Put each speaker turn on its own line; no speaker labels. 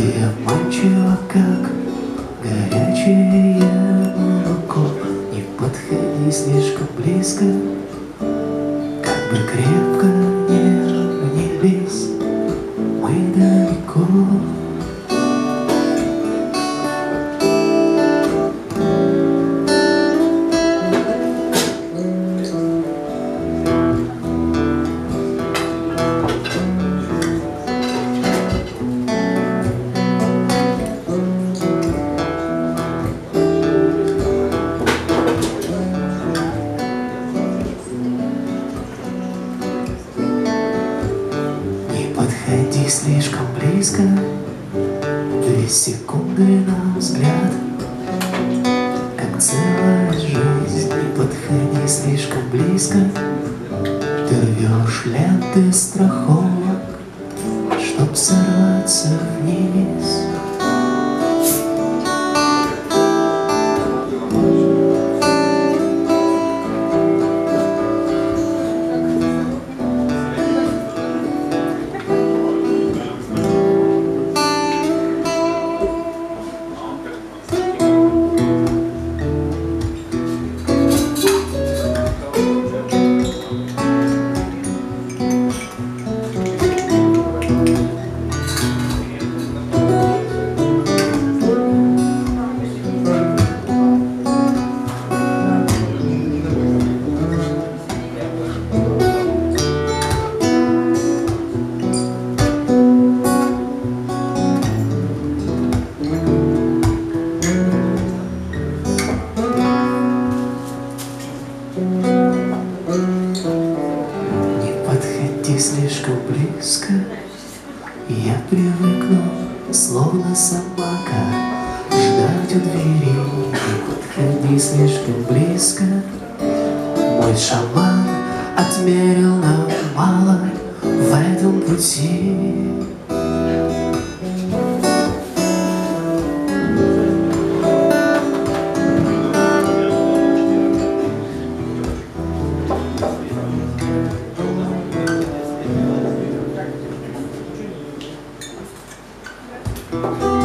Ты обманчива, как горячее молоко. Не подходи слишком близко, как бы крепко не лезь, мы далеко. Подходи слишком близко, 2 секунды на взгляд, как целая жизнь. Не подходи слишком близко, ты рвешь ленты страховок, чтоб сорваться вниз. Слишком близко, я привыкну, словно собака, ждать у двери. Не подходи слишком близко, мой шаман отмерил нам мало в этом пути.
Thank you.